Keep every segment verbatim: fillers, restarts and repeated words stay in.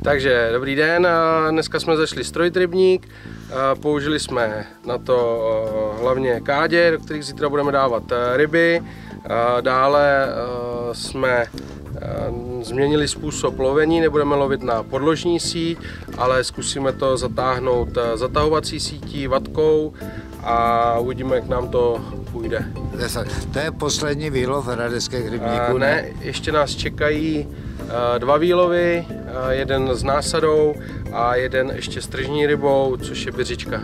Takže dobrý den, dneska jsme zašli strojit rybník, použili jsme na to hlavně kádě, do kterých zítra budeme dávat ryby. Dále jsme změnili způsob lovení, nebudeme lovit na podložní síť, ale zkusíme to zatáhnout zatahovací sítí, vatkou a uvidíme, jak nám to půjde. To je poslední výlov hradeckých rybníků? Ne, ještě nás čekají dva výlovy, jeden s násadou a jeden ještě s tržní rybou, což je byřička.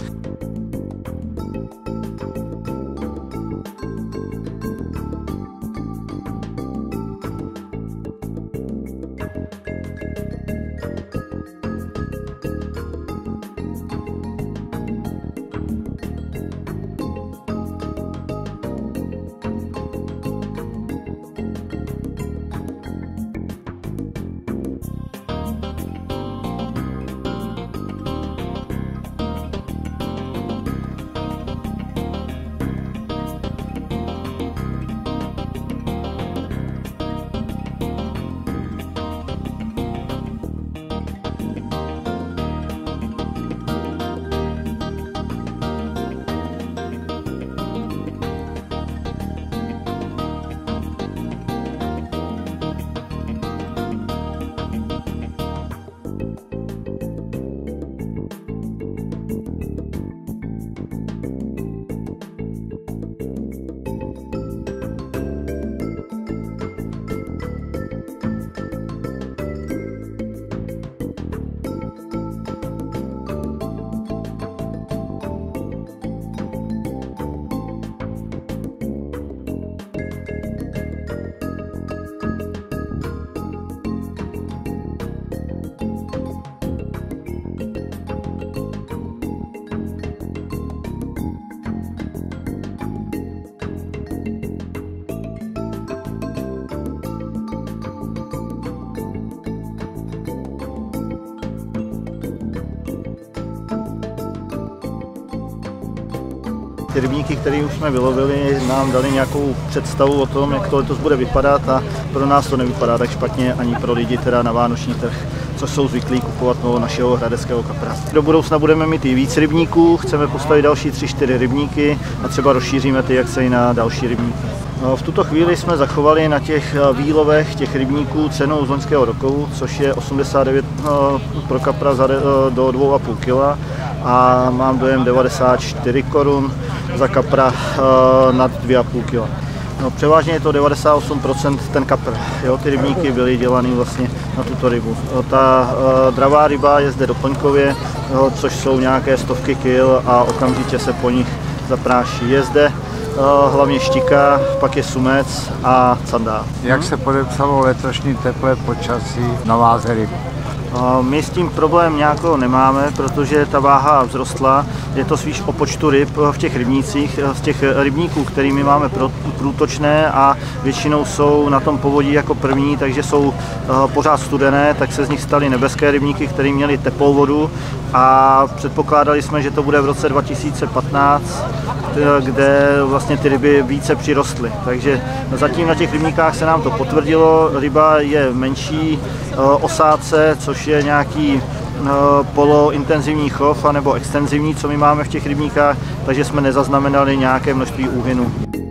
Ty rybníky, které už jsme vylovili, nám dali nějakou představu o tom, jak to letos bude vypadat a pro nás to nevypadá tak špatně ani pro lidi teda na vánoční trh, co jsou zvyklí kupovat toho našeho hradeckého kapra. Do budoucna budeme mít i víc rybníků, chceme postavit další tři čtyři rybníky a třeba rozšíříme ty jaksi na další rybníky. V tuto chvíli jsme zachovali na těch výlovech těch rybníků cenu z loňského roku, což je osmdesát devět pro kapra do dva a půl kila a mám dojem devadesát čtyři korun za kapra nad dvě a půl kila. No, převážně je to devadesát osm procent ten kapr. Jo, ty rybníky byly dělané vlastně na tuto rybu. Ta uh, dravá ryba je zde doplňkově, jo, což jsou nějaké stovky kil a okamžitě se po nich zapráší. Je zde uh, hlavně štika, pak je sumec a candá. Jak se podepsalo letošní teplé počasí na váze ryb? My s tím problém nějakého nemáme, protože ta váha vzrostla. Je to spíš o počtu ryb v těch rybnících, z těch rybníků, kterými máme průtočné a většinou jsou na tom povodí jako první, takže jsou pořád studené, tak se z nich staly nebeské rybníky, které měly teplou vodu a předpokládali jsme, že to bude v roce dva tisíce patnáct, kde vlastně ty ryby více přirostly. Takže zatím na těch rybníkách se nám to potvrdilo, ryba je v menší osádce, což je nějaký polointenzivní chov anebo extenzivní, co my máme v těch rybníkách, takže jsme nezaznamenali nějaké množství úhynů.